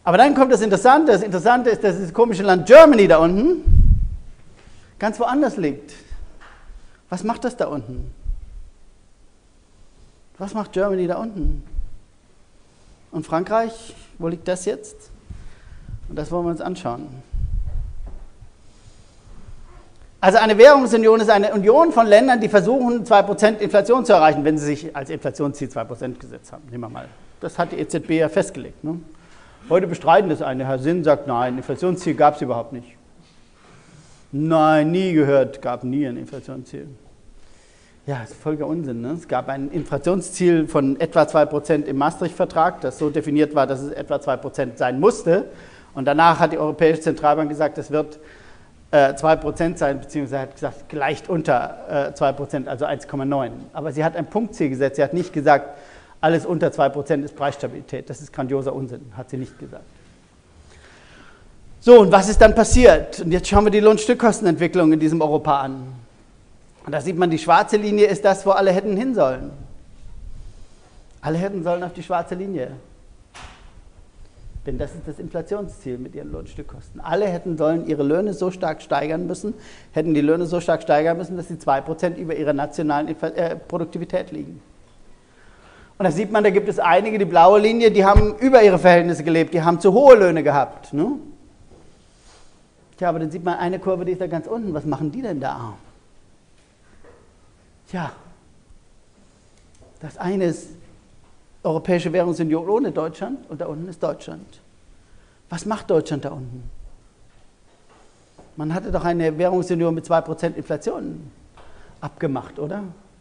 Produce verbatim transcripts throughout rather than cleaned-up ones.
Aber dann kommt das Interessante. Das Interessante ist, dass das komische Land Germany da unten ganz woanders liegt. Was macht das da unten? Was macht Germany da unten? Und Frankreich, wo liegt das jetzt? Und das wollen wir uns anschauen. Also eine Währungsunion ist eine Union von Ländern, die versuchen, zwei Prozent Inflation zu erreichen, wenn sie sich als Inflationsziel zwei Prozent gesetzt haben. Nehmen wir mal. Das hat die E Z B ja festgelegt. Ne? Heute bestreiten das eine. Herr Sinn sagt, nein, Inflationsziel gab es überhaupt nicht. Nein, nie gehört, gab nie ein Inflationsziel. Ja, das ist völliger Unsinn. Ne? Es gab ein Inflationsziel von etwa zwei Prozent im Maastricht-Vertrag, das so definiert war, dass es etwa zwei Prozent sein musste. Und danach hat die Europäische Zentralbank gesagt, es wird äh, zwei Prozent sein, beziehungsweise hat gesagt, leicht unter äh, zwei Prozent, also eins Komma neun. Aber sie hat ein Punktziel gesetzt. Sie hat nicht gesagt, alles unter zwei Prozent ist Preisstabilität. Das ist grandioser Unsinn, hat sie nicht gesagt. So, und was ist dann passiert? Und jetzt schauen wir die Lohnstückkostenentwicklung in diesem Europa an. Und da sieht man, die schwarze Linie ist das, wo alle hätten hin sollen. Alle hätten sollen auf die schwarze Linie. Denn das ist das Inflationsziel mit ihren Lohnstückkosten. Alle hätten sollen ihre Löhne so stark steigern müssen, hätten die Löhne so stark steigern müssen, dass sie zwei Prozent über ihrer nationalen äh, Produktivität liegen. Und da sieht man, da gibt es einige, die blaue Linie, die haben über ihre Verhältnisse gelebt, die haben zu hohe Löhne gehabt. Ne? Tja, aber dann sieht man eine Kurve, die ist da ganz unten. Was machen die denn da? Tja, das eine ist Europäische Währungsunion ohne Deutschland und da unten ist Deutschland. Was macht Deutschland da unten? Man hatte doch eine Währungsunion mit zwei Prozent Inflation abgemacht, oder?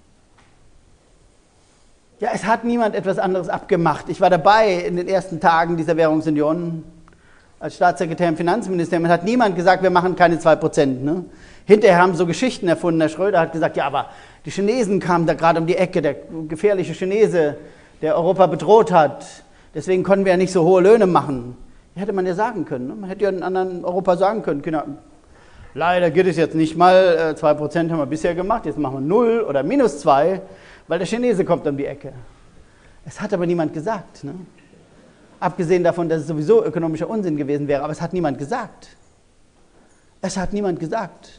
Ja, es hat niemand etwas anderes abgemacht. Ich war dabei in den ersten Tagen dieser Währungsunion als Staatssekretär im Finanzministerium. Es hat niemand gesagt, wir machen keine zwei Prozent. Ne? Hinterher haben so Geschichten erfunden. Herr Schröder hat gesagt, ja, aber die Chinesen kamen da gerade um die Ecke, der gefährliche Chinese, der Europa bedroht hat. Deswegen konnten wir ja nicht so hohe Löhne machen. Hätte man ja sagen können. Ne? Man hätte ja in anderen Europa sagen können, Kinder, leider geht es jetzt nicht mal, zwei Prozent haben wir bisher gemacht, jetzt machen wir null oder minus zwei, weil der Chinese kommt um die Ecke. Es hat aber niemand gesagt. Ne? Abgesehen davon, dass es sowieso ökonomischer Unsinn gewesen wäre, aber es hat niemand gesagt. Es hat niemand gesagt.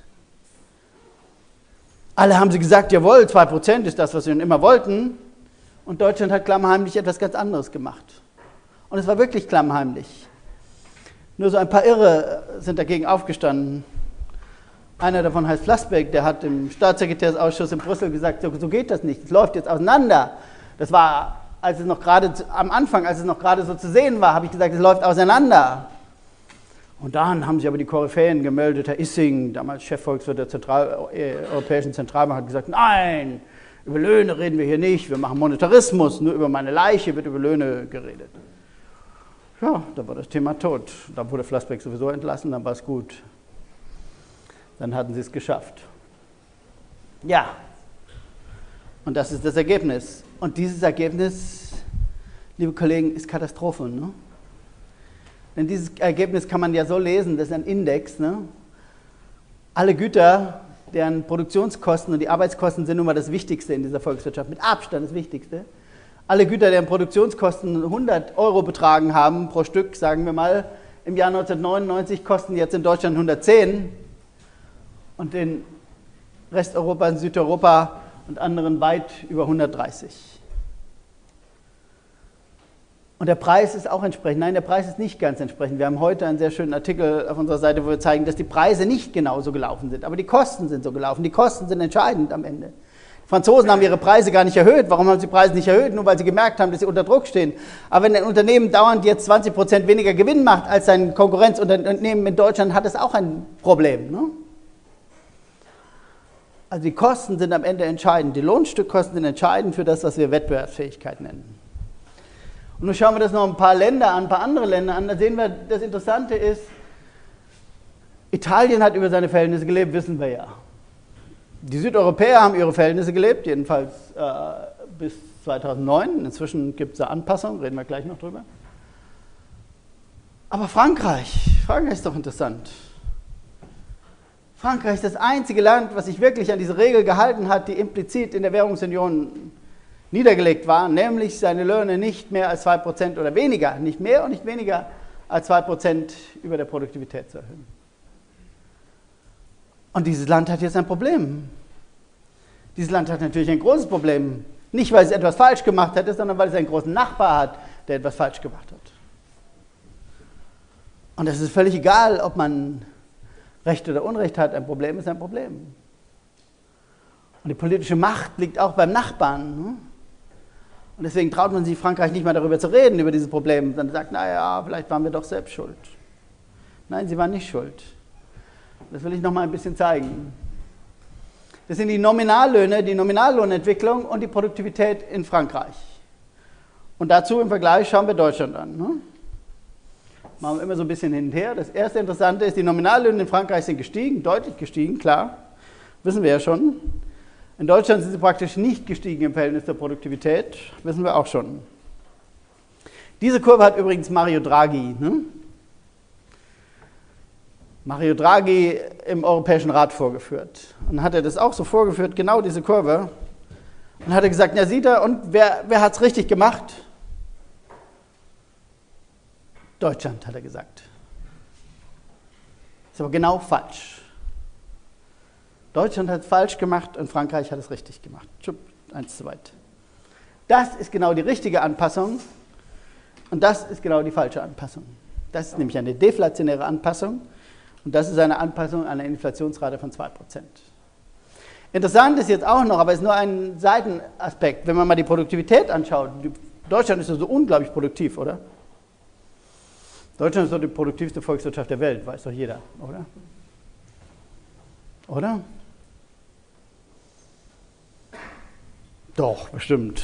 Alle haben sie gesagt, jawohl, zwei Prozent ist das, was wir immer wollten. Und Deutschland hat klammheimlich etwas ganz anderes gemacht. Und es war wirklich klammheimlich. Nur so ein paar Irre sind dagegen aufgestanden. Einer davon heißt Flassbeck, der hat im Staatssekretärsausschuss in Brüssel gesagt, so, so geht das nicht, es läuft jetzt auseinander. Das war, als es noch gerade am Anfang, als es noch gerade so zu sehen war, habe ich gesagt, es läuft auseinander. Und dann haben sich aber die Koryphäen gemeldet. Herr Issing, damals Chefvolkswirt der Zentral, äh, Europäischen Zentralbank, hat gesagt, nein, über Löhne reden wir hier nicht, wir machen Monetarismus, nur über meine Leiche wird über Löhne geredet. Ja, da war das Thema tot. Da wurde Flassbeck sowieso entlassen, dann war es gut. Dann hatten sie es geschafft. Ja, und das ist das Ergebnis. Und dieses Ergebnis, liebe Kollegen, ist Katastrophe. Ne? Denn dieses Ergebnis kann man ja so lesen, das ist ein Index. Ne? Alle Güter, deren Produktionskosten und die Arbeitskosten sind nun mal das Wichtigste in dieser Volkswirtschaft, mit Abstand das Wichtigste. Alle Güter, deren Produktionskosten hundert Euro betragen haben pro Stück, sagen wir mal, im Jahr neunzehnhundertneunundneunzig kosten jetzt in Deutschland hundertzehn und in Resteuropa, in Südeuropa und anderen weit über hundertdreißig. Und der Preis ist auch entsprechend. Nein, der Preis ist nicht ganz entsprechend. Wir haben heute einen sehr schönen Artikel auf unserer Seite, wo wir zeigen, dass die Preise nicht genauso gelaufen sind. Aber die Kosten sind so gelaufen. Die Kosten sind entscheidend am Ende. Die Franzosen haben ihre Preise gar nicht erhöht. Warum haben sie die Preise nicht erhöht? Nur weil sie gemerkt haben, dass sie unter Druck stehen. Aber wenn ein Unternehmen dauernd jetzt zwanzig Prozent weniger Gewinn macht als sein Konkurrenzunternehmen in Deutschland, hat es auch ein Problem. Ne? Also die Kosten sind am Ende entscheidend. Die Lohnstückkosten sind entscheidend für das, was wir Wettbewerbsfähigkeit nennen. Und nun schauen wir das noch ein paar Länder an, ein paar andere Länder an. Da sehen wir, das Interessante ist, Italien hat über seine Verhältnisse gelebt, wissen wir ja. Die Südeuropäer haben ihre Verhältnisse gelebt, jedenfalls äh, bis zweitausendneun. Inzwischen gibt es da Anpassungen, reden wir gleich noch drüber. Aber Frankreich, Frankreich ist doch interessant. Frankreich ist das einzige Land, was sich wirklich an diese Regel gehalten hat, die implizit in der Währungsunion niedergelegt war, nämlich seine Löhne nicht mehr als zwei Prozent oder weniger, nicht mehr und nicht weniger als zwei Prozent über der Produktivität zu erhöhen. Und dieses Land hat jetzt ein Problem. Dieses Land hat natürlich ein großes Problem. Nicht, weil es etwas falsch gemacht hätte, sondern weil es einen großen Nachbar hat, der etwas falsch gemacht hat. Und es ist völlig egal, ob man Recht oder Unrecht hat. Ein Problem ist ein Problem. Und die politische Macht liegt auch beim Nachbarn. Ne? Und deswegen traut man sich Frankreich nicht mehr darüber zu reden, über dieses Problem. Dann sagt, naja, vielleicht waren wir doch selbst schuld. Nein, sie waren nicht schuld. Das will ich noch mal ein bisschen zeigen. Das sind die Nominallöhne, die Nominallohnentwicklung und die Produktivität in Frankreich. Und dazu im Vergleich schauen wir Deutschland an. Ne? Machen wir immer so ein bisschen hin und her. Das erste Interessante ist, die Nominallöhne in Frankreich sind gestiegen, deutlich gestiegen, klar. Wissen wir ja schon. In Deutschland sind sie praktisch nicht gestiegen im Verhältnis zur Produktivität. Wissen wir auch schon. Diese Kurve hat übrigens Mario Draghi. Ne? Mario Draghi im Europäischen Rat vorgeführt. Und hat er das auch so vorgeführt, genau diese Kurve. Und hat er gesagt, ja sieht er, und wer, wer hat es richtig gemacht? Deutschland, hat er gesagt. Ist aber genau falsch. Deutschland hat es falsch gemacht und Frankreich hat es richtig gemacht. Schupp, eins zu weit. Das ist genau die richtige Anpassung und das ist genau die falsche Anpassung. Das ist nämlich eine deflationäre Anpassung. Und das ist eine Anpassung an eine Inflationsrate von zwei Prozent. Interessant ist jetzt auch noch, aber es ist nur ein Seitenaspekt, wenn man mal die Produktivität anschaut. Deutschland ist so unglaublich produktiv, oder? Deutschland ist doch die produktivste Volkswirtschaft der Welt, weiß doch jeder, oder? Oder? Doch, bestimmt.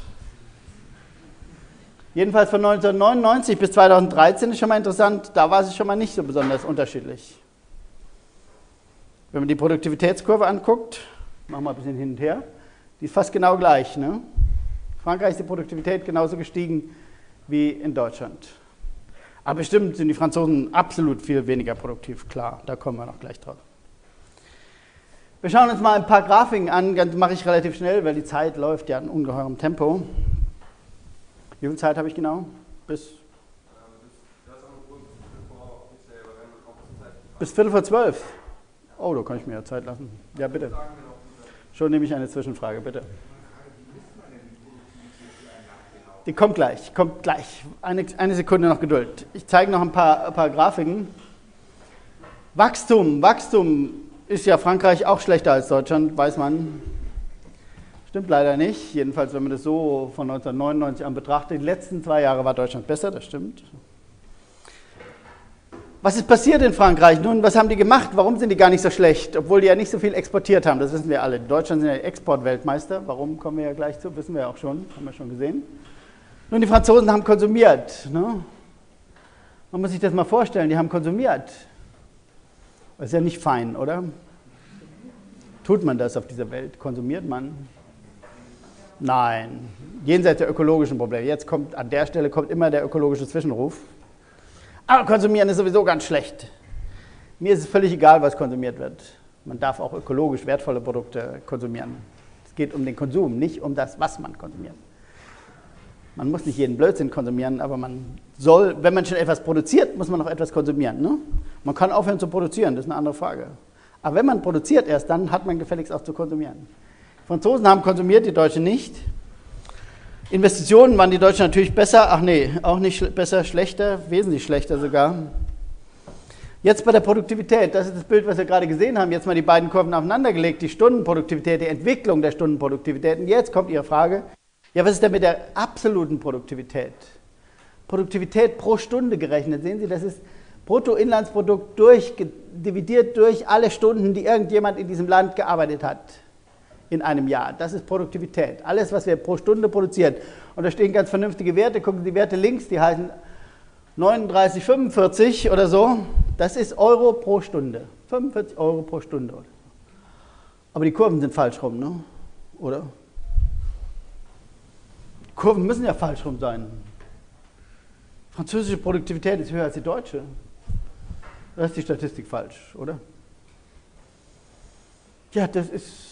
Jedenfalls von neunzehnhundertneunundneunzig bis zweitausenddreizehn ist schon mal interessant, da war es schon mal nicht so besonders unterschiedlich. Wenn man die Produktivitätskurve anguckt, machen wir ein bisschen hin und her, die ist fast genau gleich. Ne? In Frankreich ist die Produktivität genauso gestiegen wie in Deutschland. Aber bestimmt sind die Franzosen absolut viel weniger produktiv, klar, da kommen wir noch gleich drauf. Wir schauen uns mal ein paar Grafiken an, das mache ich relativ schnell, weil die Zeit läuft ja in ungeheurem Tempo. Wie viel Zeit habe ich genau? Bis, bis Viertel vor zwölf. Oh, da kann ich mir ja Zeit lassen. Ja, bitte. Schon nehme ich eine Zwischenfrage, bitte. Die kommt gleich, kommt gleich. Eine, eine Sekunde noch Geduld. Ich zeige noch ein paar, ein paar Grafiken. Wachstum, Wachstum ist ja Frankreich auch schlechter als Deutschland, weiß man. Stimmt leider nicht, jedenfalls wenn man das so von neunzehnhundertneunundneunzig an betrachtet. Die letzten zwei Jahre war Deutschland besser, das stimmt. Was ist passiert in Frankreich? Nun, was haben die gemacht? Warum sind die gar nicht so schlecht? Obwohl die ja nicht so viel exportiert haben, das wissen wir alle. Deutschland sind ja Exportweltmeister, warum kommen wir ja gleich zu, wissen wir ja auch schon, haben wir schon gesehen. Nun, die Franzosen haben konsumiert. Ne? Man muss sich das mal vorstellen, die haben konsumiert. Das ist ja nicht fein, oder? Tut man das auf dieser Welt? Konsumiert man? Nein, jenseits der ökologischen Probleme. Jetzt kommt, an der Stelle kommt immer der ökologische Zwischenruf. Aber konsumieren ist sowieso ganz schlecht. Mir ist es völlig egal, was konsumiert wird. Man darf auch ökologisch wertvolle Produkte konsumieren. Es geht um den Konsum, nicht um das, was man konsumiert. Man muss nicht jeden Blödsinn konsumieren, aber man soll, wenn man schon etwas produziert, muss man auch etwas konsumieren. Ne? Man kann aufhören zu produzieren, das ist eine andere Frage. Aber wenn man produziert erst, dann hat man gefälligst auch zu konsumieren. Die Franzosen haben konsumiert, die Deutschen nicht. Investitionen waren die Deutschen natürlich besser, ach nee, auch nicht besser, schlechter, wesentlich schlechter sogar. Jetzt bei der Produktivität, das ist das Bild, was wir gerade gesehen haben, jetzt mal die beiden Kurven aufeinandergelegt, die Stundenproduktivität, die Entwicklung der Stundenproduktivität. Und jetzt kommt Ihre Frage, ja, was ist denn mit der absoluten Produktivität? Produktivität pro Stunde gerechnet, sehen Sie, das ist Bruttoinlandsprodukt durch, dividiert durch alle Stunden, die irgendjemand in diesem Land gearbeitet hat in einem Jahr. Das ist Produktivität. Alles, was wir pro Stunde produzieren. Und da stehen ganz vernünftige Werte. Gucken Sie die Werte links, die heißen neununddreißig, fünfundvierzig oder so. Das ist Euro pro Stunde. fünfundvierzig Euro pro Stunde. Aber die Kurven sind falsch rum, ne? Oder? Die Kurven müssen ja falsch rum sein. Französische Produktivität ist höher als die deutsche. Da ist die Statistik falsch, oder? Ja, das ist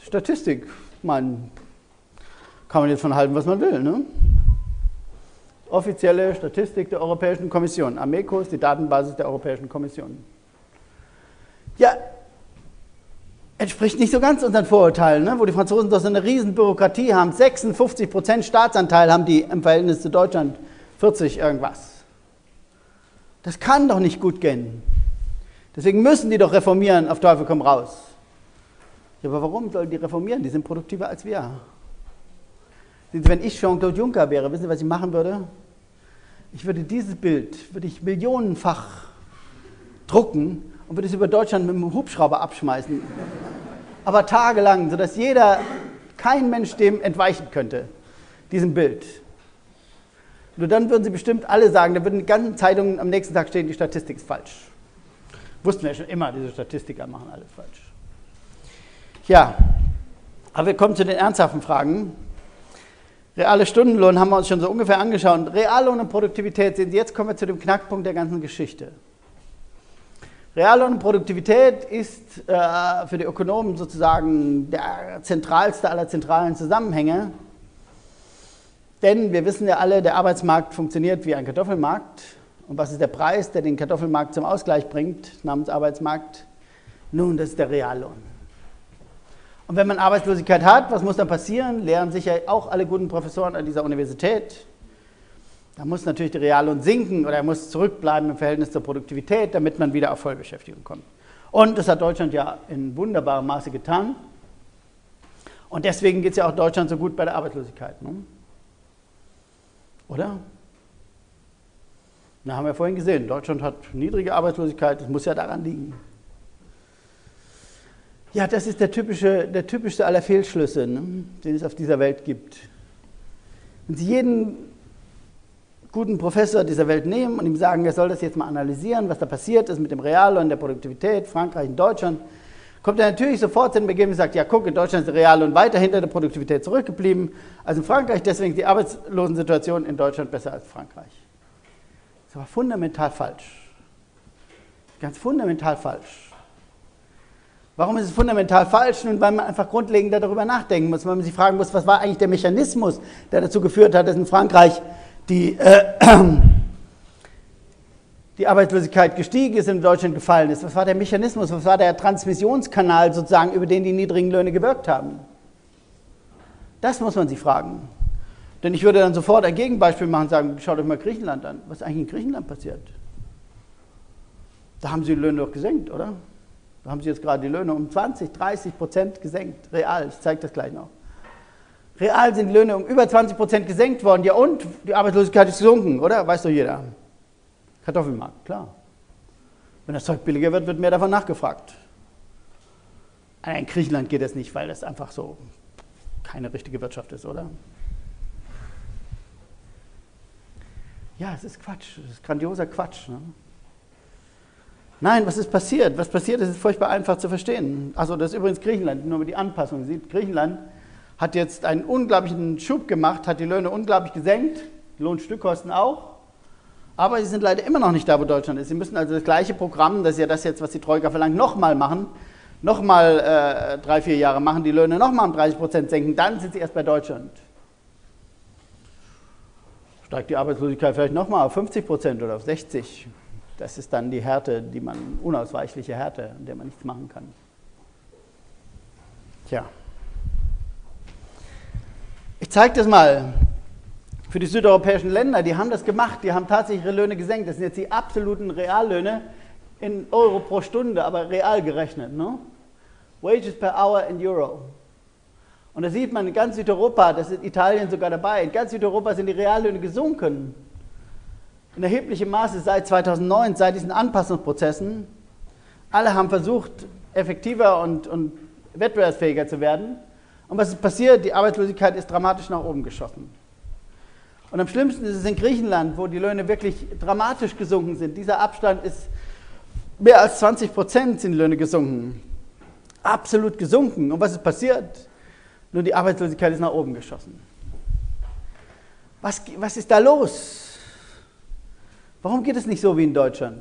Statistik. Man kann man jetzt von halten, was man will, ne? offizielle Statistik der Europäischen Kommission. Ameco ist die Datenbasis der Europäischen Kommission. Ja, entspricht nicht so ganz unseren Vorurteilen, ne? Wo die Franzosen doch so eine riesen Bürokratie haben. sechsundfünfzig Prozent Staatsanteil haben die im Verhältnis zu Deutschland, vierzig irgendwas. Das kann doch nicht gut gehen. Deswegen müssen die doch reformieren, auf Teufel komm raus. Ja, aber warum sollen die reformieren? Die sind produktiver als wir. Wenn ich Jean-Claude Juncker wäre, wissen Sie, was ich machen würde? Ich würde dieses Bild, würde ich millionenfach drucken und würde es über Deutschland mit einem Hubschrauber abschmeißen. Aber tagelang, sodass jeder, kein Mensch dem entweichen könnte, diesem Bild. Nur dann würden Sie bestimmt alle sagen, da würden die ganzen Zeitungen am nächsten Tag stehen, die Statistik ist falsch. Wussten wir ja schon immer, diese Statistiker machen alles falsch. Ja, aber wir kommen zu den ernsthaften Fragen. Reale Stundenlohn haben wir uns schon so ungefähr angeschaut. Reallohn und Produktivität, sehen Sie, jetzt kommen wir zu dem Knackpunkt der ganzen Geschichte. Reallohn und Produktivität ist äh, für die Ökonomen sozusagen der zentralste aller zentralen Zusammenhänge. Denn wir wissen ja alle, der Arbeitsmarkt funktioniert wie ein Kartoffelmarkt. Und was ist der Preis, der den Kartoffelmarkt zum Ausgleich bringt, namens Arbeitsmarkt? Nun, das ist der Reallohn. Und wenn man Arbeitslosigkeit hat, was muss dann passieren? Lehren sicher auch alle guten Professoren an dieser Universität. Da muss natürlich der Reallohn sinken oder er muss zurückbleiben im Verhältnis zur Produktivität, damit man wieder auf Vollbeschäftigung kommt. Und das hat Deutschland ja in wunderbarem Maße getan. Und deswegen geht es ja auch Deutschland so gut bei der Arbeitslosigkeit. Ne? Oder? Na, haben wir vorhin gesehen, Deutschland hat niedrige Arbeitslosigkeit, das muss ja daran liegen. Ja, das ist der typische, der typischste aller Fehlschlüsse, ne, den es auf dieser Welt gibt. Wenn Sie jeden guten Professor dieser Welt nehmen und ihm sagen, er soll das jetzt mal analysieren, was da passiert ist mit dem Reallohn, der Produktivität, Frankreich und Deutschland, kommt er natürlich sofort zu dem Ergebnis und sagt, ja guck, in Deutschland ist der Reallohn weiter hinter der Produktivität zurückgeblieben als in Frankreich, deswegen ist die Arbeitslosensituation in Deutschland besser als Frankreich. Das ist aber fundamental falsch. Ganz fundamental falsch. Warum ist es fundamental falsch? Nun, weil man einfach grundlegend darüber nachdenken muss, weil man sich fragen muss, was war eigentlich der Mechanismus, der dazu geführt hat, dass in Frankreich die, äh, die Arbeitslosigkeit gestiegen ist und in Deutschland gefallen ist. Was war der Mechanismus, was war der Transmissionskanal sozusagen, über den die niedrigen Löhne gewirkt haben? Das muss man sich fragen. Denn ich würde dann sofort ein Gegenbeispiel machen und sagen, schaut euch mal Griechenland an. Was ist eigentlich in Griechenland passiert? Da haben sie die Löhne doch gesenkt, oder? Da haben sie jetzt gerade die Löhne um zwanzig, dreißig Prozent gesenkt. Real, ich zeige das gleich noch. Real sind die Löhne um über zwanzig Prozent gesenkt worden. Ja und? Die Arbeitslosigkeit ist gesunken, oder? Weiß doch jeder. Kartoffelmarkt, klar. Wenn das Zeug billiger wird, wird mehr davon nachgefragt. In Griechenland geht das nicht, weil das einfach so keine richtige Wirtschaft ist, oder? Ja, es ist Quatsch. Es ist grandioser Quatsch. Ne? Nein, was ist passiert? Was passiert ist, ist furchtbar einfach zu verstehen. Also das ist übrigens Griechenland, nur mit die Anpassung. Sieht, Griechenland hat jetzt einen unglaublichen Schub gemacht, hat die Löhne unglaublich gesenkt, Lohnstückkosten auch. Aber sie sind leider immer noch nicht da, wo Deutschland ist. Sie müssen also das gleiche Programm, das ist ja das jetzt, was die Troika verlangt, nochmal machen, nochmal äh, drei, vier Jahre machen, die Löhne nochmal um dreißig Prozent senken, dann sind sie erst bei Deutschland. Steigt die Arbeitslosigkeit vielleicht nochmal auf fünfzig Prozent oder auf sechzig. Das ist dann die Härte, die man, unausweichliche Härte, an der man nichts machen kann. Tja. Ich zeige das mal. Für die südeuropäischen Länder, die haben das gemacht, die haben tatsächlich ihre Löhne gesenkt. Das sind jetzt die absoluten Reallöhne in Euro pro Stunde, aber real gerechnet. Ne? Wages per hour in Euro. Und da sieht man in ganz Südeuropa, das ist Italien sogar dabei, in ganz Südeuropa sind die Reallöhne gesunken. In erheblichem Maße seit zweitausendneun, seit diesen Anpassungsprozessen. Alle haben versucht, effektiver und, und wettbewerbsfähiger zu werden. Und was ist passiert? Die Arbeitslosigkeit ist dramatisch nach oben geschossen. Und am schlimmsten ist es in Griechenland, wo die Löhne wirklich dramatisch gesunken sind. Dieser Abstand ist mehr als zwanzig Prozent sind die Löhne gesunken. Absolut gesunken. Und was ist passiert? Nur die Arbeitslosigkeit ist nach oben geschossen. Was, was ist da los? Warum geht es nicht so wie in Deutschland?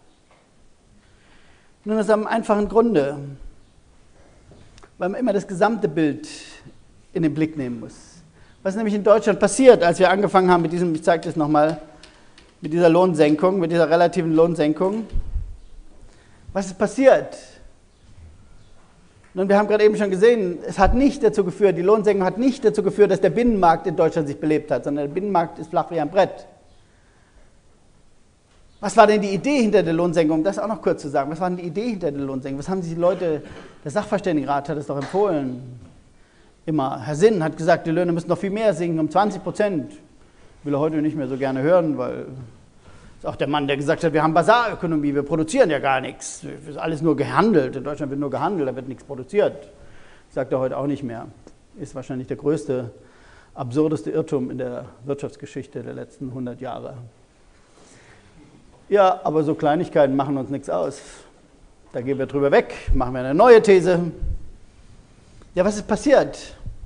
Nun aus einem einfachen Grunde. Weil man immer das gesamte Bild in den Blick nehmen muss. Was ist nämlich in Deutschland passiert, als wir angefangen haben mit diesem, ich zeige das nochmal, mit dieser Lohnsenkung, mit dieser relativen Lohnsenkung? Was ist passiert? Nun, wir haben gerade eben schon gesehen, es hat nicht dazu geführt, die Lohnsenkung hat nicht dazu geführt, dass der Binnenmarkt in Deutschland sich belebt hat, sondern der Binnenmarkt ist flach wie ein Brett. Was war denn die Idee hinter der Lohnsenkung? Um das auch noch kurz zu sagen. Was war denn die Idee hinter der Lohnsenkung? Was haben sich die Leute, der Sachverständigenrat hat es doch empfohlen, immer. Herr Sinn hat gesagt, die Löhne müssen noch viel mehr sinken, um zwanzig Prozent. Will er heute nicht mehr so gerne hören, weil ist auch der Mann, der gesagt hat, wir haben Basarökonomie, wir produzieren ja gar nichts. Es ist alles nur gehandelt. In Deutschland wird nur gehandelt, da wird nichts produziert. Sagt er heute auch nicht mehr. Ist wahrscheinlich der größte, absurdeste Irrtum in der Wirtschaftsgeschichte der letzten hundert Jahre. Ja, aber so Kleinigkeiten machen uns nichts aus. Da gehen wir drüber weg, machen wir eine neue These. Ja, was ist passiert?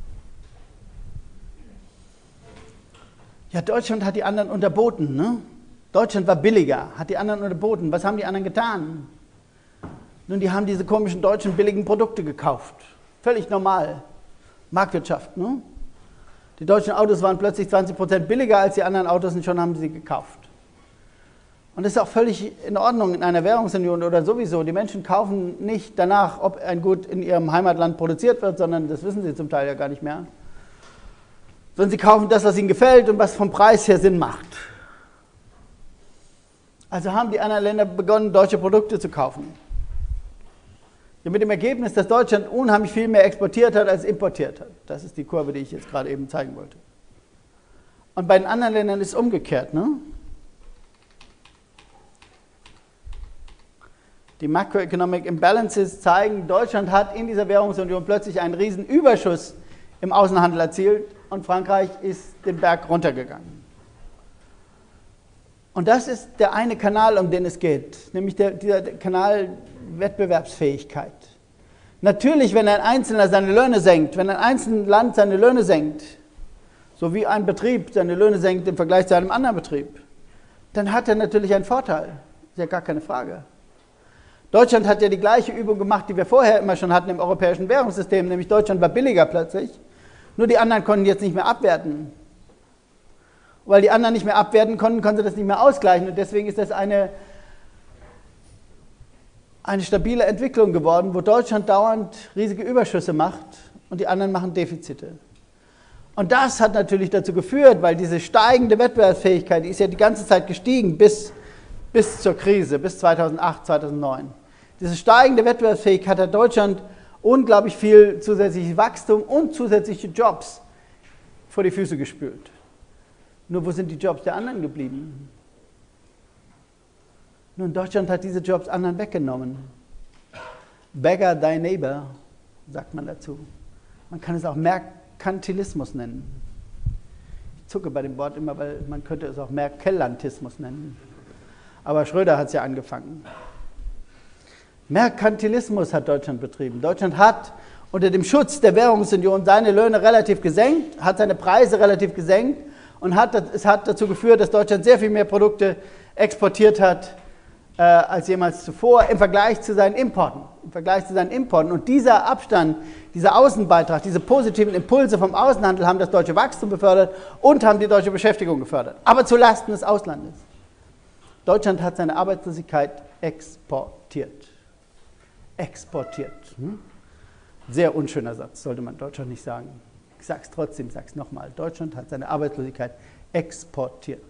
Ja, Deutschland hat die anderen unterboten, ne? Deutschland war billiger, hat die anderen unterboten. Was haben die anderen getan? Nun, die haben diese komischen deutschen billigen Produkte gekauft. Völlig normal. Marktwirtschaft, ne? Die deutschen Autos waren plötzlich zwanzig Prozent billiger als die anderen Autos und schon haben sie gekauft. Und das ist auch völlig in Ordnung in einer Währungsunion oder sowieso. Die Menschen kaufen nicht danach, ob ein Gut in ihrem Heimatland produziert wird, sondern das wissen sie zum Teil ja gar nicht mehr. Sondern sie kaufen das, was ihnen gefällt und was vom Preis her Sinn macht. Also haben die anderen Länder begonnen, deutsche Produkte zu kaufen. Ja, mit dem Ergebnis, dass Deutschland unheimlich viel mehr exportiert hat, als importiert hat. Das ist die Kurve, die ich jetzt gerade eben zeigen wollte. Und bei den anderen Ländern ist es umgekehrt, ne? Die Macroeconomic Imbalances zeigen, Deutschland hat in dieser Währungsunion plötzlich einen riesen Überschuss im Außenhandel erzielt und Frankreich ist den Berg runtergegangen. Und das ist der eine Kanal, um den es geht, nämlich der, dieser Kanal Wettbewerbsfähigkeit. Natürlich, wenn ein Einzelner seine Löhne senkt, wenn ein einzelnes Land seine Löhne senkt, so wie ein Betrieb seine Löhne senkt im Vergleich zu einem anderen Betrieb, dann hat er natürlich einen Vorteil. Ist ja gar keine Frage. Deutschland hat ja die gleiche Übung gemacht, die wir vorher immer schon hatten im europäischen Währungssystem, nämlich Deutschland war billiger plötzlich, nur die anderen konnten jetzt nicht mehr abwerten. Weil die anderen nicht mehr abwerten konnten, konnten sie das nicht mehr ausgleichen und deswegen ist das eine, eine stabile Entwicklung geworden, wo Deutschland dauernd riesige Überschüsse macht und die anderen machen Defizite. Und das hat natürlich dazu geführt, weil diese steigende Wettbewerbsfähigkeit, die ist ja die ganze Zeit gestiegen bis, bis zur Krise, bis zweitausendacht, zweitausendneun. Diese steigende Wettbewerbsfähigkeit hat Deutschland unglaublich viel zusätzliches Wachstum und zusätzliche Jobs vor die Füße gespült. Nur wo sind die Jobs der anderen geblieben? Nun, Deutschland hat diese Jobs anderen weggenommen. Beggar thy neighbor, sagt man dazu. Man kann es auch Merkantilismus nennen. Ich zucke bei dem Wort immer, weil man könnte es auch Merkellantismus nennen. Aber Schröder hat es ja angefangen. Merkantilismus hat Deutschland betrieben. Deutschland hat unter dem Schutz der Währungsunion seine Löhne relativ gesenkt, hat seine Preise relativ gesenkt und hat, es hat dazu geführt, dass Deutschland sehr viel mehr Produkte exportiert hat äh, als jemals zuvor im Vergleich zu seinen Importen. Im Vergleich zu seinen Importen. Und dieser Abstand, dieser Außenbeitrag, diese positiven Impulse vom Außenhandel haben das deutsche Wachstum befördert und haben die deutsche Beschäftigung gefördert. Aber zulasten des Auslandes. Deutschland hat seine Arbeitslosigkeit exportiert. Exportiert. Hm? Sehr unschöner Satz, sollte man Deutschland nicht sagen. Ich sage es trotzdem, ich sage es nochmal. Deutschland hat seine Arbeitslosigkeit exportiert.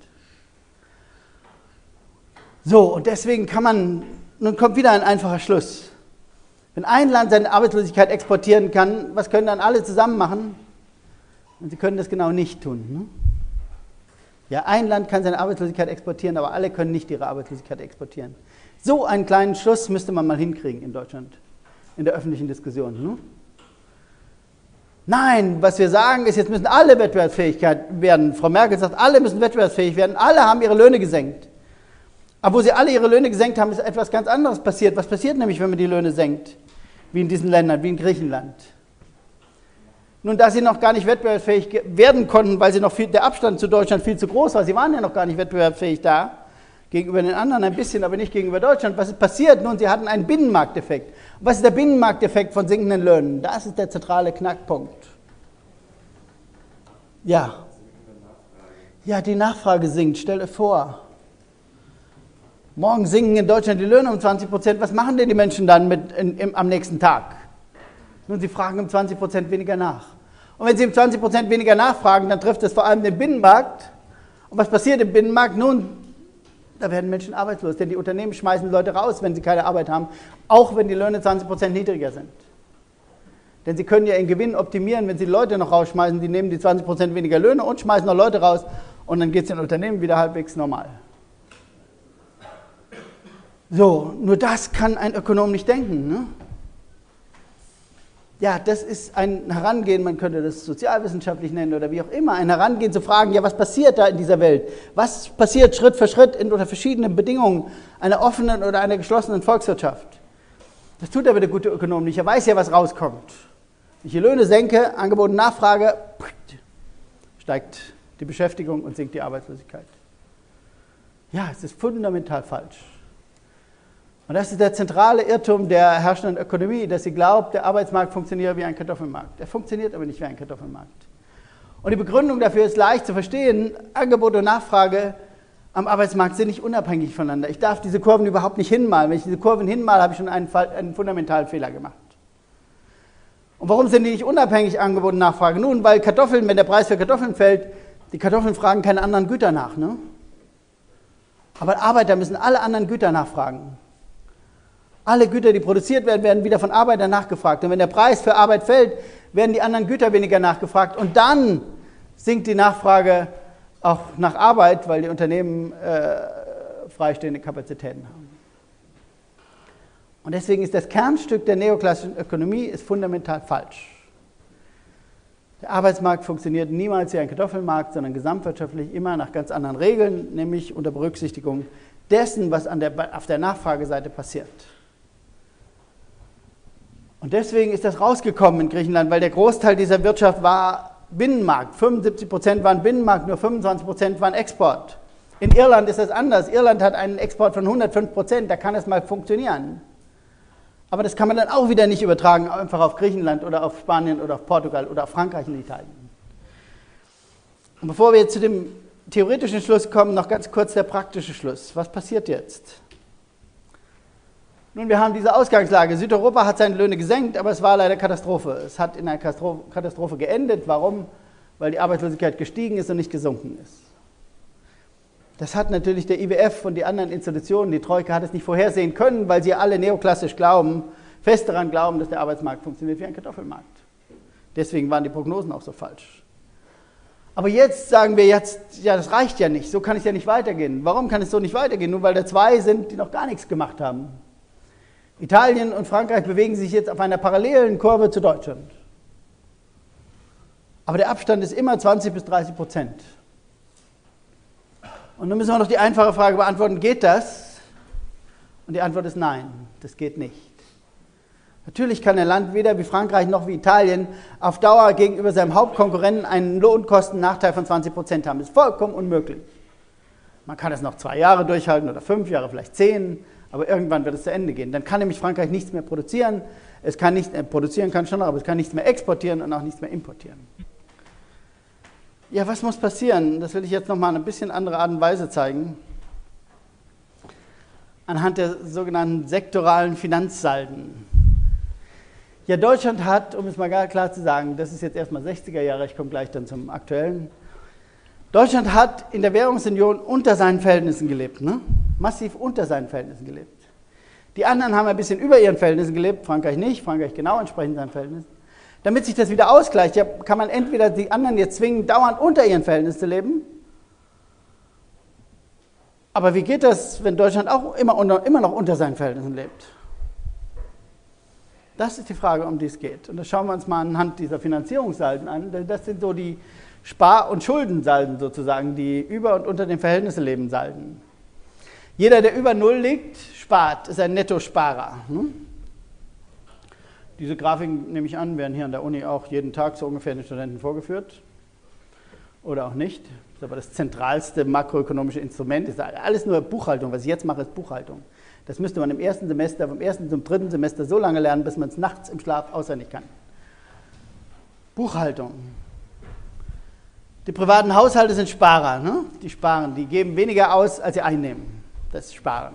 So, und deswegen kann man, nun kommt wieder ein einfacher Schluss. Wenn ein Land seine Arbeitslosigkeit exportieren kann, was können dann alle zusammen machen? Und sie können das genau nicht tun. Ne? Ja, ein Land kann seine Arbeitslosigkeit exportieren, aber alle können nicht ihre Arbeitslosigkeit exportieren. So einen kleinen Schluss müsste man mal hinkriegen in Deutschland, in der öffentlichen Diskussion. Ne? Nein, was wir sagen ist, jetzt müssen alle wettbewerbsfähig werden. Frau Merkel sagt, alle müssen wettbewerbsfähig werden, alle haben ihre Löhne gesenkt. Aber wo sie alle ihre Löhne gesenkt haben, ist etwas ganz anderes passiert. Was passiert nämlich, wenn man die Löhne senkt? Wie in diesen Ländern, wie in Griechenland. Nun, da sie noch gar nicht wettbewerbsfähig werden konnten, weil sie noch viel, der Abstand zu Deutschland viel zu groß war, sie waren ja noch gar nicht wettbewerbsfähig da, gegenüber den anderen ein bisschen, aber nicht gegenüber Deutschland. Was ist passiert? Nun, sie hatten einen Binnenmarkteffekt. Was ist der Binnenmarkteffekt von sinkenden Löhnen? Das ist der zentrale Knackpunkt. Ja. Ja, die Nachfrage sinkt. Stell dir vor, morgen sinken in Deutschland die Löhne um zwanzig Prozent. Was machen denn die Menschen dann mit in, im, am nächsten Tag? Nun, sie fragen um zwanzig Prozent weniger nach. Und wenn sie um zwanzig Prozent weniger nachfragen, dann trifft es vor allem den Binnenmarkt. Und was passiert im Binnenmarkt? Nun, da werden Menschen arbeitslos, denn die Unternehmen schmeißen Leute raus, wenn sie keine Arbeit haben, auch wenn die Löhne zwanzig Prozent niedriger sind. Denn sie können ja ihren Gewinn optimieren, wenn sie Leute noch rausschmeißen, die nehmen die zwanzig Prozent weniger Löhne und schmeißen noch Leute raus und dann geht es den Unternehmen wieder halbwegs normal. So, nur das kann ein Ökonom nicht denken. Ne? Ja, das ist ein Herangehen, man könnte das sozialwissenschaftlich nennen oder wie auch immer, ein Herangehen zu fragen, ja, was passiert da in dieser Welt? Was passiert Schritt für Schritt in, unter verschiedenen Bedingungen einer offenen oder einer geschlossenen Volkswirtschaft? Das tut aber der gute Ökonom nicht, er weiß ja, was rauskommt. Wenn ich die Löhne senke, Angebot und Nachfrage, steigt die Beschäftigung und sinkt die Arbeitslosigkeit. Ja, es ist fundamental falsch. Und das ist der zentrale Irrtum der herrschenden Ökonomie, dass sie glaubt, der Arbeitsmarkt funktioniert wie ein Kartoffelmarkt. Er funktioniert aber nicht wie ein Kartoffelmarkt. Und die Begründung dafür ist leicht zu verstehen. Angebot und Nachfrage am Arbeitsmarkt sind nicht unabhängig voneinander. Ich darf diese Kurven überhaupt nicht hinmalen. Wenn ich diese Kurven hinmale, habe ich schon einen, Fall, einen fundamentalen Fehler gemacht. Und warum sind die nicht unabhängig, Angebot und Nachfrage? Nun, weil Kartoffeln, wenn der Preis für Kartoffeln fällt, die Kartoffeln fragen keine anderen Güter nach. Ne? Aber Arbeiter müssen alle anderen Güter nachfragen. Alle Güter, die produziert werden, werden wieder von Arbeitern nachgefragt. Und wenn der Preis für Arbeit fällt, werden die anderen Güter weniger nachgefragt. Und dann sinkt die Nachfrage auch nach Arbeit, weil die Unternehmen äh, freistehende Kapazitäten haben. Und deswegen ist das Kernstück der neoklassischen Ökonomie ist fundamental falsch. Der Arbeitsmarkt funktioniert niemals wie ein Kartoffelmarkt, sondern gesamtwirtschaftlich immer nach ganz anderen Regeln, nämlich unter Berücksichtigung dessen, was an der, auf der Nachfrageseite passiert. Und deswegen ist das rausgekommen in Griechenland, weil der Großteil dieser Wirtschaft war Binnenmarkt. fünfundsiebzig Prozent waren Binnenmarkt, nur fünfundzwanzig Prozent waren Export. In Irland ist das anders. Irland hat einen Export von hundertfünf Prozent, da kann es mal funktionieren. Aber das kann man dann auch wieder nicht übertragen, einfach auf Griechenland oder auf Spanien oder auf Portugal oder auf Frankreich und Italien. Und bevor wir jetzt zu dem theoretischen Schluss kommen, noch ganz kurz der praktische Schluss. Was passiert jetzt? Nun, wir haben diese Ausgangslage. Südeuropa hat seine Löhne gesenkt, aber es war leider Katastrophe. Es hat in einer Katastrophe geendet. Warum? Weil die Arbeitslosigkeit gestiegen ist und nicht gesunken ist. Das hat natürlich der I W F und die anderen Institutionen, die Troika, hat es nicht vorhersehen können, weil sie alle neoklassisch glauben, fest daran glauben, dass der Arbeitsmarkt funktioniert wie ein Kartoffelmarkt. Deswegen waren die Prognosen auch so falsch. Aber jetzt sagen wir jetzt, ja, das reicht ja nicht, so kann es ja nicht weitergehen. Warum kann es so nicht weitergehen? Nur weil da zwei sind, die noch gar nichts gemacht haben. Italien und Frankreich bewegen sich jetzt auf einer parallelen Kurve zu Deutschland. Aber der Abstand ist immer zwanzig bis dreißig Prozent. Und nun müssen wir noch die einfache Frage beantworten, geht das? Und die Antwort ist nein, das geht nicht. Natürlich kann ein Land weder wie Frankreich noch wie Italien auf Dauer gegenüber seinem Hauptkonkurrenten einen Lohnkostennachteil von zwanzig Prozent haben. Das ist vollkommen unmöglich. Man kann es noch zwei Jahre durchhalten oder fünf Jahre, vielleicht zehn, aber irgendwann wird es zu Ende gehen. Dann kann nämlich Frankreich nichts mehr produzieren. Es kann nicht, äh, produzieren kann schon noch, aber es kann nichts mehr exportieren und auch nichts mehr importieren. Ja, was muss passieren? Das will ich jetzt nochmal eine bisschen andere Art und Weise zeigen. Anhand der sogenannten sektoralen Finanzsalden. Ja, Deutschland hat, um es mal ganz klar zu sagen, das ist jetzt erstmal sechziger Jahre, ich komme gleich dann zum aktuellen. Deutschland hat in der Währungsunion unter seinen Verhältnissen gelebt, ne? Massiv unter seinen Verhältnissen gelebt. Die anderen haben ein bisschen über ihren Verhältnissen gelebt, Frankreich nicht, Frankreich genau entsprechend seinen Verhältnissen. Damit sich das wieder ausgleicht, ja, kann man entweder die anderen jetzt zwingen, dauernd unter ihren Verhältnissen zu leben. Aber wie geht das, wenn Deutschland auch immer, unter, immer noch unter seinen Verhältnissen lebt? Das ist die Frage, um die es geht. Und das schauen wir uns mal anhand dieser Finanzierungssalden an. Das sind so die Spar- und Schuldensalden sozusagen, die über und unter den Verhältnissen leben Salden. Jeder, der über Null liegt, spart, ist ein Nettosparer. Hm? Diese Grafiken, nehme ich an, werden hier an der Uni auch jeden Tag so ungefähr den Studenten vorgeführt. Oder auch nicht. Das ist aber das zentralste makroökonomische Instrument. Das ist alles nur Buchhaltung. Was ich jetzt mache, ist Buchhaltung. Das müsste man im ersten Semester, vom ersten zum dritten Semester so lange lernen, bis man es nachts im Schlaf auswendig kann. Buchhaltung. Die privaten Haushalte sind Sparer, ne? Die sparen, die geben weniger aus, als sie einnehmen. Das ist Sparen.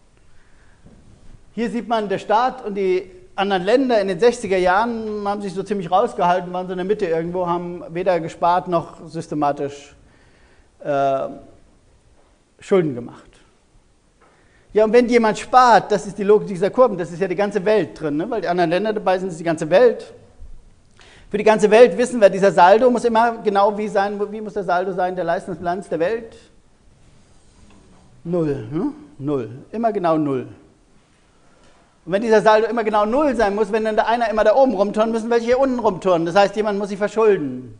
Hier sieht man, der Staat und die anderen Länder in den sechziger Jahren haben sich so ziemlich rausgehalten, waren so in der Mitte irgendwo, haben weder gespart noch systematisch äh, Schulden gemacht. Ja, und wenn jemand spart, das ist die Logik dieser Kurven, das ist ja die ganze Welt drin, ne? Weil die anderen Länder dabei sind, ist die ganze Welt. Für die ganze Welt wissen wir, dieser Saldo muss immer genau wie sein, wie muss der Saldo sein, der Leistungsbilanz der Welt? Null, ne? Null, immer genau Null. Und wenn dieser Saldo immer genau Null sein muss, wenn dann der einer immer da oben rumturnen, müssen welche hier unten rumturnen. Das heißt, jemand muss sich verschulden.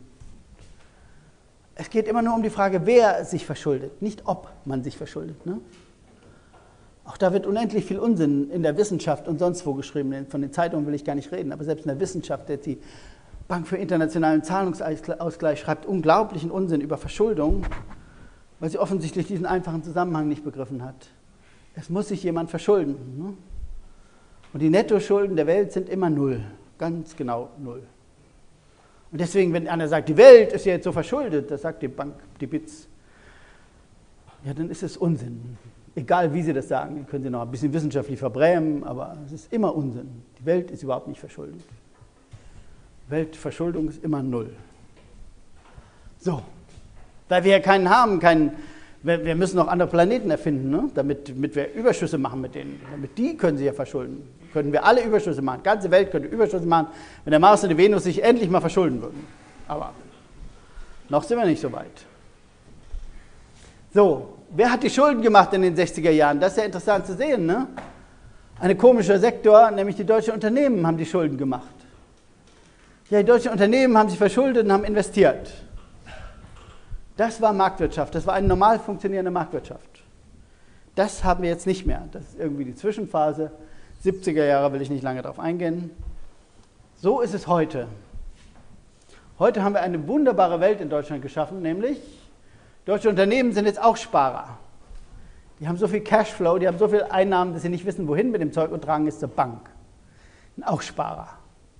Es geht immer nur um die Frage, wer sich verschuldet, nicht ob man sich verschuldet. Ne? Auch da wird unendlich viel Unsinn in der Wissenschaft und sonst wo geschrieben. Von den Zeitungen will ich gar nicht reden, aber selbst in der Wissenschaft, der die Bank für internationalen Zahlungsausgleich schreibt unglaublichen Unsinn über Verschuldung, weil sie offensichtlich diesen einfachen Zusammenhang nicht begriffen hat. Es muss sich jemand verschulden. Ne? Und die Nettoschulden der Welt sind immer Null, ganz genau Null. Und deswegen, wenn einer sagt, die Welt ist ja jetzt so verschuldet, das sagt die Bank, die B I Z, ja, dann ist es Unsinn. Egal, wie Sie das sagen, den können Sie noch ein bisschen wissenschaftlich verbrämen, aber es ist immer Unsinn. Die Welt ist überhaupt nicht verschuldet. Weltverschuldung ist immer Null. So, weil wir ja keinen haben, keinen, wir, wir müssen noch andere Planeten erfinden, ne? damit, damit wir Überschüsse machen mit denen. Damit die können sie ja verschulden. Können wir alle Überschüsse machen. Die ganze Welt könnte Überschüsse machen, wenn der Mars und die Venus sich endlich mal verschulden würden. Aber noch sind wir nicht so weit. So, wer hat die Schulden gemacht in den sechziger Jahren? Das ist ja interessant zu sehen, ne? Ein komischer Sektor, nämlich die deutschen Unternehmen, haben die Schulden gemacht. Ja, die deutschen Unternehmen haben sich verschuldet und haben investiert. Das war Marktwirtschaft, das war eine normal funktionierende Marktwirtschaft. Das haben wir jetzt nicht mehr. Das ist irgendwie die Zwischenphase. siebziger Jahre will ich nicht lange darauf eingehen. So ist es heute. Heute haben wir eine wunderbare Welt in Deutschland geschaffen, nämlich deutsche Unternehmen sind jetzt auch Sparer. Die haben so viel Cashflow, die haben so viel Einnahmen, dass sie nicht wissen, wohin mit dem Zeug und tragen es zur Bank. Sind auch Sparer.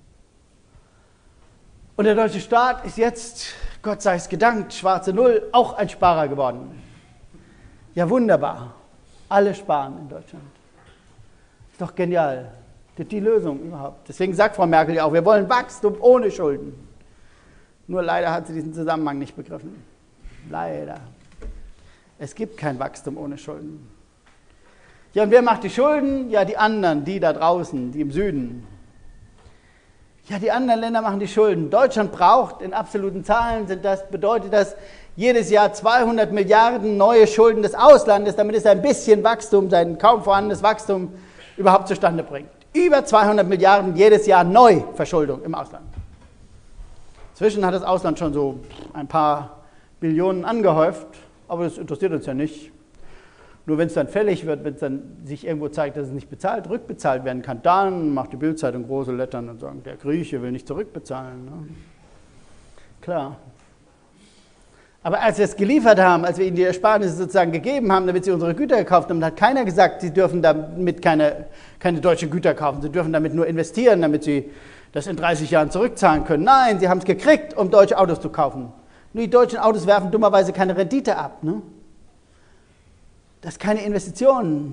Und der deutsche Staat ist jetzt, Gott sei es gedankt, schwarze Null, auch ein Sparer geworden. Ja, wunderbar. Alle sparen in Deutschland. Ist doch genial. Das ist die Lösung überhaupt. Deswegen sagt Frau Merkel ja auch, wir wollen Wachstum ohne Schulden. Nur leider hat sie diesen Zusammenhang nicht begriffen. Leider. Es gibt kein Wachstum ohne Schulden. Ja, und wer macht die Schulden? Ja, die anderen, die da draußen, die im Süden. Ja, die anderen Länder machen die Schulden. Deutschland braucht, in absoluten Zahlen sind das, bedeutet das jedes Jahr zweihundert Milliarden neue Schulden des Auslandes, damit es ein bisschen Wachstum, sein kaum vorhandenes Wachstum überhaupt zustande bringt. Über zweihundert Milliarden jedes Jahr Neuverschuldung im Ausland. Inzwischen hat das Ausland schon so ein paar Billionen angehäuft, aber das interessiert uns ja nicht. Nur wenn es dann fällig wird, wenn es dann sich irgendwo zeigt, dass es nicht bezahlt, rückbezahlt werden kann, dann macht die Bild-Zeitung große Lettern und sagt, der Grieche will nicht zurückbezahlen. Ne? Klar. Aber als wir es geliefert haben, als wir ihnen die Ersparnisse sozusagen gegeben haben, damit sie unsere Güter gekauft haben, hat keiner gesagt, sie dürfen damit keine, keine deutschen Güter kaufen, sie dürfen damit nur investieren, damit sie das in dreißig Jahren zurückzahlen können. Nein, sie haben es gekriegt, um deutsche Autos zu kaufen. Nur die deutschen Autos werfen dummerweise keine Rendite ab. Ne? Das ist keine Investition.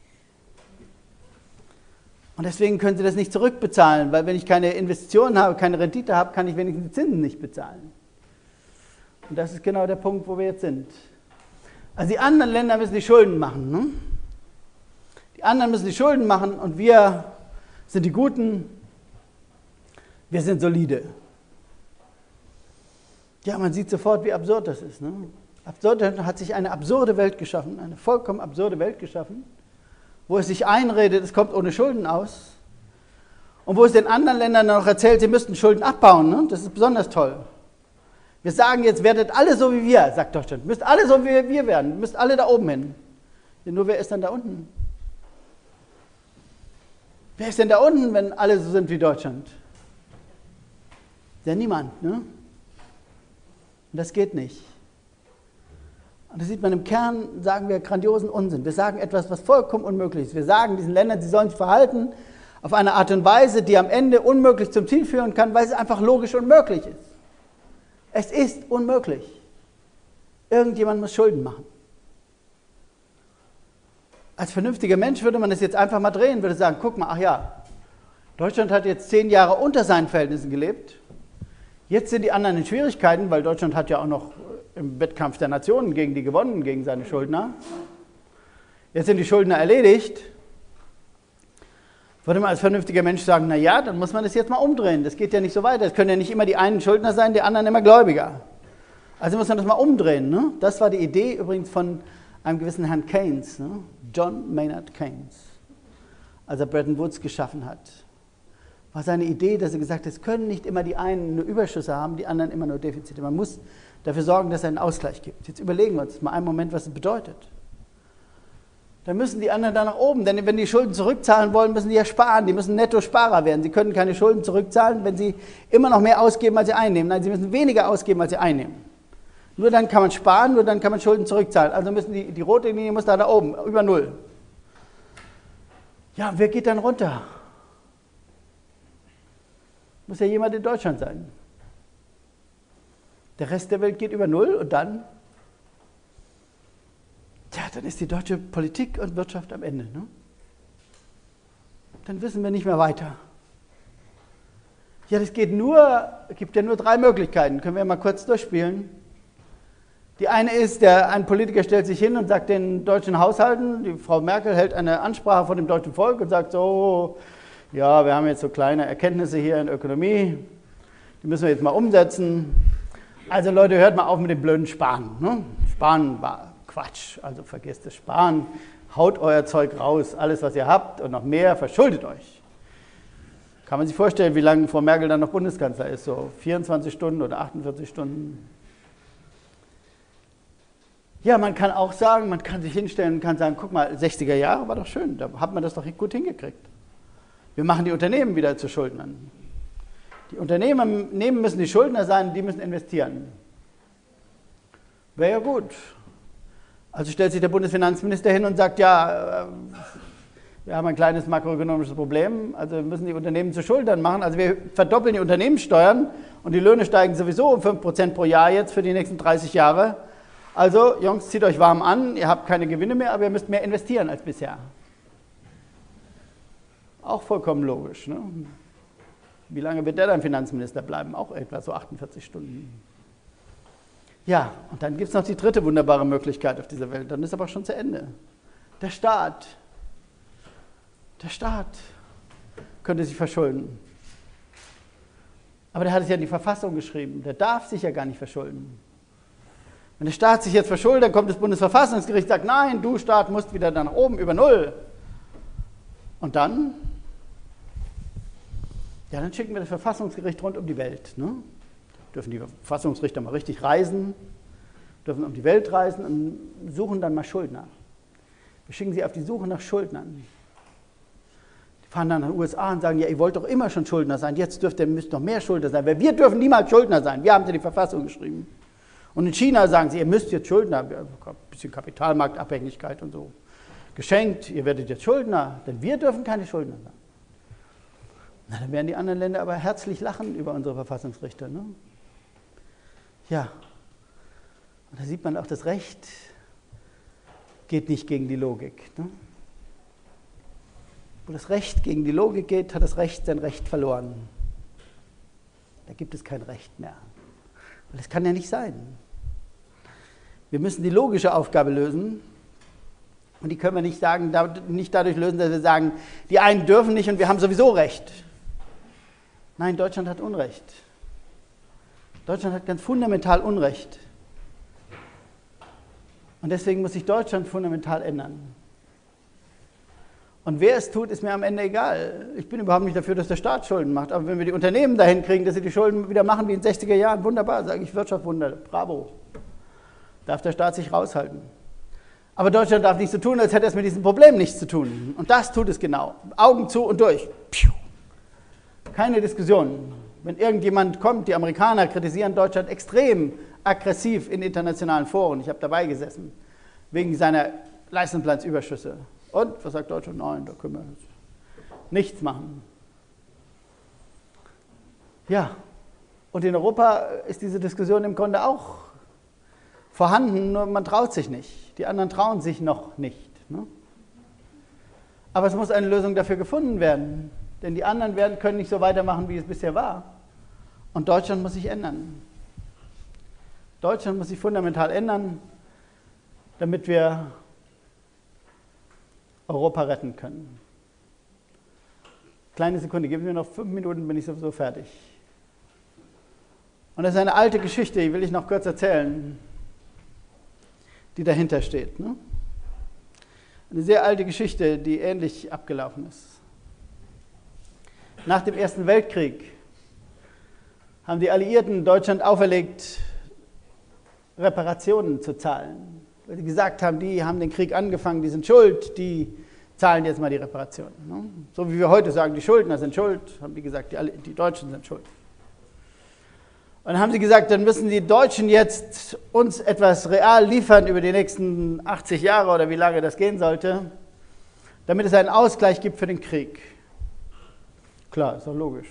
Und deswegen können sie das nicht zurückbezahlen, weil wenn ich keine Investition habe, keine Rendite habe, kann ich wenigstens die Zinsen nicht bezahlen. Und das ist genau der Punkt, wo wir jetzt sind. Also die anderen Länder müssen die Schulden machen. Ne? Die anderen müssen die Schulden machen und wir sind die Guten, wir sind solide. Ja, man sieht sofort, wie absurd das ist. Ne? Absurd hat sich eine absurde Welt geschaffen, eine vollkommen absurde Welt geschaffen, wo es sich einredet, es kommt ohne Schulden aus und wo es den anderen Ländern noch erzählt, sie müssten Schulden abbauen. Ne? Das ist besonders toll. Wir sagen jetzt, werdet alle so wie wir, sagt Deutschland. Müsst alle so wie wir werden, müsst alle da oben hin. Ja, nur wer ist dann da unten? Wer ist denn da unten, wenn alle so sind wie Deutschland? Ja, niemand, ne? Und das geht nicht. Und das sieht man im Kern, sagen wir grandiosen Unsinn. Wir sagen etwas, was vollkommen unmöglich ist. Wir sagen diesen Ländern, sie sollen sich verhalten auf eine Art und Weise, die am Ende unmöglich zum Ziel führen kann, weil es einfach logisch unmöglich ist. Es ist unmöglich. Irgendjemand muss Schulden machen. Als vernünftiger Mensch würde man es jetzt einfach mal drehen, würde sagen, guck mal, ach ja, Deutschland hat jetzt zehn Jahre unter seinen Verhältnissen gelebt. Jetzt sind die anderen in Schwierigkeiten, weil Deutschland hat ja auch noch im Wettkampf der Nationen gegen die gewonnen, gegen seine Schuldner. Jetzt sind die Schuldner erledigt. Würde man als vernünftiger Mensch sagen, na ja, dann muss man das jetzt mal umdrehen. Das geht ja nicht so weiter. Es können ja nicht immer die einen Schuldner sein, die anderen immer Gläubiger. Also muss man das mal umdrehen. Ne? Das war die Idee übrigens von einem gewissen Herrn Keynes, ne? John Maynard Keynes, als er Bretton Woods geschaffen hat. War seine Idee, dass er gesagt hat, es können nicht immer die einen nur Überschüsse haben, die anderen immer nur Defizite. Man muss dafür sorgen, dass es einen Ausgleich gibt. Jetzt überlegen wir uns mal einen Moment, was es bedeutet. Dann müssen die anderen da nach oben, denn wenn die Schulden zurückzahlen wollen, müssen die ja sparen, die müssen Netto-Sparer werden. Sie können keine Schulden zurückzahlen, wenn sie immer noch mehr ausgeben, als sie einnehmen. Nein, sie müssen weniger ausgeben, als sie einnehmen. Nur dann kann man sparen, nur dann kann man Schulden zurückzahlen. Also müssen die, die rote Linie muss da nach oben, über Null. Ja, wer geht dann runter? Muss ja jemand in Deutschland sein. Der Rest der Welt geht über Null und dann? Tja, dann ist die deutsche Politik und Wirtschaft am Ende. Ne? Dann wissen wir nicht mehr weiter. Ja, das geht nur, es gibt ja nur drei Möglichkeiten. Können wir mal kurz durchspielen. Die eine ist, der, ein Politiker stellt sich hin und sagt den deutschen Haushalten, die Frau Merkel hält eine Ansprache vor dem deutschen Volk und sagt so, ja, wir haben jetzt so kleine Erkenntnisse hier in Ökonomie, die müssen wir jetzt mal umsetzen. Also Leute, hört mal auf mit dem blöden Sparen. Ne? Sparen war Quatsch, also vergesst das Sparen, haut euer Zeug raus, alles was ihr habt und noch mehr, verschuldet euch. Kann man sich vorstellen, wie lange Frau Merkel dann noch Bundeskanzler ist, so vierundzwanzig Stunden oder achtundvierzig Stunden? Ja, man kann auch sagen, man kann sich hinstellen und kann sagen, guck mal, sechziger Jahre war doch schön, da hat man das doch gut hingekriegt. Wir machen die Unternehmen wieder zu Schuldnern. Die Unternehmen müssen die Schuldner sein, die müssen investieren. Wäre ja gut. Also stellt sich der Bundesfinanzminister hin und sagt, ja, wir haben ein kleines makroökonomisches Problem, also wir müssen die Unternehmen zu Schuldnern machen. Also wir verdoppeln die Unternehmenssteuern und die Löhne steigen sowieso um fünf Prozent pro Jahr jetzt für die nächsten dreißig Jahre. Also Jungs, zieht euch warm an, ihr habt keine Gewinne mehr, aber ihr müsst mehr investieren als bisher. Auch vollkommen logisch. Ne? Wie lange wird der dann Finanzminister bleiben? Auch etwa so achtundvierzig Stunden. Ja, und dann gibt es noch die dritte wunderbare Möglichkeit auf dieser Welt, dann ist aber schon zu Ende. Der Staat, der Staat könnte sich verschulden. Aber der hat es ja in die Verfassung geschrieben, der darf sich ja gar nicht verschulden. Wenn der Staat sich jetzt verschuldet, dann kommt das Bundesverfassungsgericht und sagt, nein, du Staat musst wieder da nach oben über Null. Und dann? Ja, dann schicken wir das Verfassungsgericht rund um die Welt. Ne? Dürfen die Verfassungsrichter mal richtig reisen, dürfen um die Welt reisen und suchen dann mal Schuldner. Wir schicken sie auf die Suche nach Schuldnern. Die fahren dann nach den U S A und sagen, ja, ihr wollt doch immer schon Schuldner sein, jetzt dürft ihr, müsst noch mehr Schuldner sein, weil wir dürfen niemals Schuldner sein, wir haben ja die Verfassung geschrieben. Und in China sagen sie, ihr müsst jetzt Schuldner, ein bisschen Kapitalmarktabhängigkeit und so, geschenkt, ihr werdet jetzt Schuldner, denn wir dürfen keine Schuldner sein. Na, dann werden die anderen Länder aber herzlich lachen über unsere Verfassungsrichter. Ne? Ja, und da sieht man auch, das Recht geht nicht gegen die Logik. Ne? Wo das Recht gegen die Logik geht, hat das Recht sein Recht verloren. Da gibt es kein Recht mehr. Weil das kann ja nicht sein. Wir müssen die logische Aufgabe lösen. Und die können wir nicht, sagen, nicht dadurch lösen, dass wir sagen, die einen dürfen nicht und wir haben sowieso Recht. Nein, Deutschland hat Unrecht. Deutschland hat ganz fundamental Unrecht. Und deswegen muss sich Deutschland fundamental ändern. Und wer es tut, ist mir am Ende egal. Ich bin überhaupt nicht dafür, dass der Staat Schulden macht. Aber wenn wir die Unternehmen dahin kriegen, dass sie die Schulden wieder machen wie in den sechziger Jahren, wunderbar, sage ich, Wirtschaftswunder, bravo. Darf der Staat sich raushalten. Aber Deutschland darf nicht so tun, als hätte es mit diesem Problem nichts zu tun. Und das tut es genau. Augen zu und durch. Keine Diskussion. Wenn irgendjemand kommt, die Amerikaner kritisieren Deutschland extrem aggressiv in internationalen Foren. Ich habe dabei gesessen, wegen seiner Leistungsbilanzüberschüsse. Und, was sagt Deutschland? Nein, da können wir nichts machen. Ja, Und in Europa ist diese Diskussion im Grunde auch vorhanden, nur man traut sich nicht. Die anderen trauen sich noch nicht. Ne? Aber es muss eine Lösung dafür gefunden werden, denn die anderen werden, können nicht so weitermachen, wie es bisher war. Und Deutschland muss sich ändern. Deutschland muss sich fundamental ändern, damit wir Europa retten können. Kleine Sekunde, geben Sie mir noch fünf Minuten, bin ich sowieso fertig. Und das ist eine alte Geschichte, die will ich noch kurz erzählen, die dahinter steht. Ne? Eine sehr alte Geschichte, die ähnlich abgelaufen ist. Nach dem Ersten Weltkrieg haben die Alliierten Deutschland auferlegt, Reparationen zu zahlen. Weil sie gesagt haben, die haben den Krieg angefangen, die sind schuld, die zahlen jetzt mal die Reparationen. Ne? So wie wir heute sagen, die Schuldner sind schuld, haben die gesagt, die, die Deutschen sind schuld. Und dann haben sie gesagt, dann müssen die Deutschen jetzt uns etwas real liefern über die nächsten achtzig Jahre oder wie lange das gehen sollte, damit es einen Ausgleich gibt für den Krieg. Klar, ist doch logisch.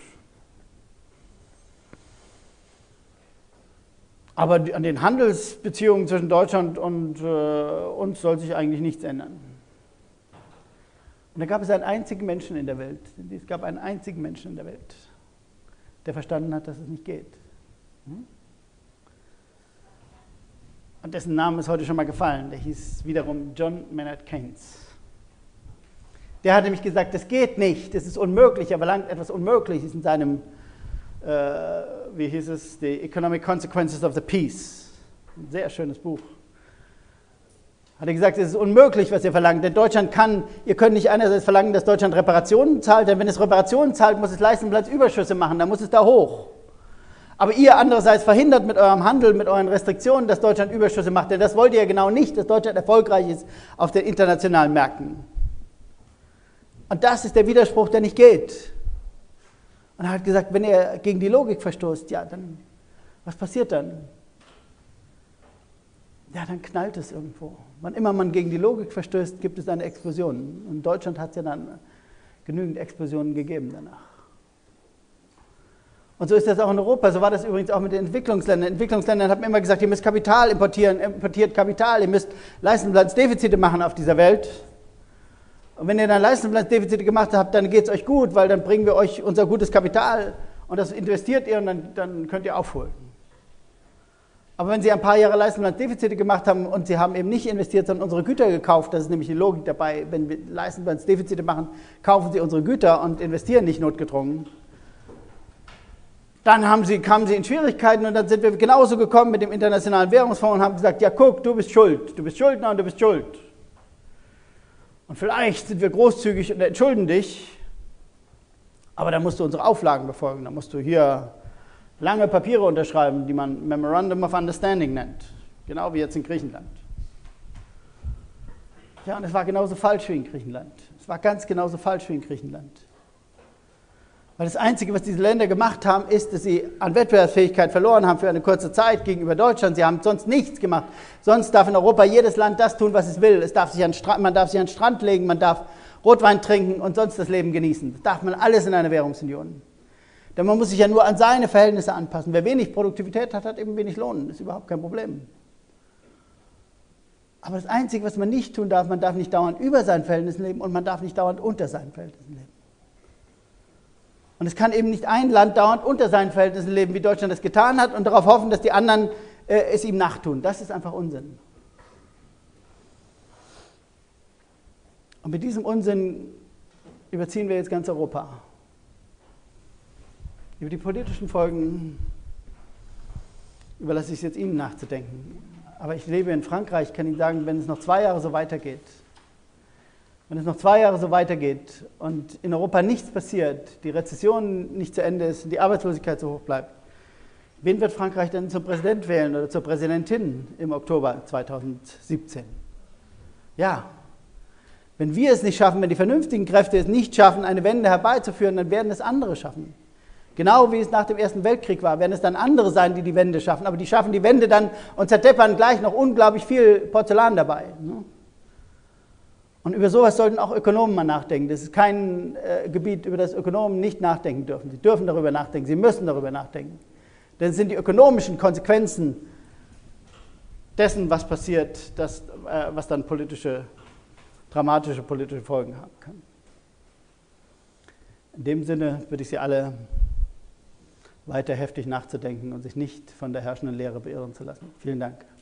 Aber an den Handelsbeziehungen zwischen Deutschland und äh, uns soll sich eigentlich nichts ändern. Und da gab es einen einzigen Menschen in der Welt, es gab einen einzigen Menschen in der Welt, der verstanden hat, dass es nicht geht. Und dessen Name ist heute schon mal gefallen, der hieß wiederum John Maynard Keynes. Der hat nämlich gesagt, das geht nicht, das ist unmöglich, er verlangt etwas Unmögliches in seinem, äh, wie hieß es, The Economic Consequences of the Peace, ein sehr schönes Buch. Hat er gesagt, es ist unmöglich, was ihr verlangt, denn Deutschland kann, ihr könnt nicht einerseits verlangen, dass Deutschland Reparationen zahlt, denn wenn es Reparationen zahlt, muss es Leistenplatzüberschüsse machen, dann muss es da hoch. Aber ihr andererseits verhindert mit eurem Handel, mit euren Restriktionen, dass Deutschland Überschüsse macht, denn das wollt ihr ja genau nicht, dass Deutschland erfolgreich ist auf den internationalen Märkten. Und das ist der Widerspruch, der nicht geht. Und er hat gesagt, wenn ihr gegen die Logik verstoßt, ja, dann, was passiert dann? Ja, dann knallt es irgendwo. Wann immer man gegen die Logik verstößt, gibt es eine Explosion. Und in Deutschland hat es ja dann genügend Explosionen gegeben danach. Und so ist das auch in Europa. So war das übrigens auch mit den Entwicklungsländern. Entwicklungsländern haben immer gesagt, ihr müsst Kapital importieren, importiert Kapital, ihr müsst Leistenplatzdefizite machen auf dieser Welt. Und wenn ihr dann Leistenplatzdefizite gemacht habt, dann geht es euch gut, weil dann bringen wir euch unser gutes Kapital und das investiert ihr und dann, dann könnt ihr aufholen. Aber wenn sie ein paar Jahre Leistenplatzdefizite gemacht haben und sie haben eben nicht investiert, sondern unsere Güter gekauft, das ist nämlich die Logik dabei, wenn wir Leistenplatzdefizite machen, kaufen sie unsere Güter und investieren nicht notgedrungen. Dann haben sie, kamen sie in Schwierigkeiten und dann sind wir genauso gekommen mit dem Internationalen Währungsfonds und haben gesagt, ja guck, du bist schuld, du bist Schuldner und du bist schuld. Und vielleicht sind wir großzügig und entschulden dich, aber dann musst du unsere Auflagen befolgen, dann musst du hier lange Papiere unterschreiben, die man Memorandum of Understanding nennt, genau wie jetzt in Griechenland. Ja, und es war genauso falsch wie in Griechenland. Es war ganz genauso falsch wie in Griechenland. Weil das Einzige, was diese Länder gemacht haben, ist, dass sie an Wettbewerbsfähigkeit verloren haben für eine kurze Zeit gegenüber Deutschland. Sie haben sonst nichts gemacht. Sonst darf in Europa jedes Land das tun, was es will. Es darf sich an Strand, man darf sich an den Strand legen, man darf Rotwein trinken und sonst das Leben genießen. Das darf man alles in einer Währungsunion. Denn man muss sich ja nur an seine Verhältnisse anpassen. Wer wenig Produktivität hat, hat eben wenig Lohn. Das ist überhaupt kein Problem. Aber das Einzige, was man nicht tun darf, man darf nicht dauernd über seinen Verhältnissen leben und man darf nicht dauernd unter seinen Verhältnissen leben. Und es kann eben nicht ein Land dauernd unter seinen Verhältnissen leben, wie Deutschland das getan hat, und darauf hoffen, dass die anderen äh, es ihm nachtun. Das ist einfach Unsinn. Und mit diesem Unsinn überziehen wir jetzt ganz Europa. Über die politischen Folgen überlasse ich es jetzt Ihnen nachzudenken. Aber ich lebe in Frankreich, ich kann Ihnen sagen, wenn es noch zwei Jahre so weitergeht, wenn es noch zwei Jahre so weitergeht und in Europa nichts passiert, die Rezession nicht zu Ende ist und die Arbeitslosigkeit so hoch bleibt, wen wird Frankreich denn zum Präsident wählen oder zur Präsidentin im Oktober zweitausendsiebzehn? Ja, wenn wir es nicht schaffen, wenn die vernünftigen Kräfte es nicht schaffen, eine Wende herbeizuführen, dann werden es andere schaffen. Genau wie es nach dem Ersten Weltkrieg war, werden es dann andere sein, die die Wende schaffen. Aber die schaffen die Wende dann und zerdeppern gleich noch unglaublich viel Porzellan dabei. Und über sowas sollten auch Ökonomen mal nachdenken. Das ist kein äh, Gebiet, über das Ökonomen nicht nachdenken dürfen. Sie dürfen darüber nachdenken, sie müssen darüber nachdenken. Denn es sind die ökonomischen Konsequenzen dessen, was passiert, das, äh, was dann politische, dramatische politische Folgen haben kann. In dem Sinne würde ich Sie alle weiter heftig nachzudenken und sich nicht von der herrschenden Lehre beirren zu lassen. Vielen Dank.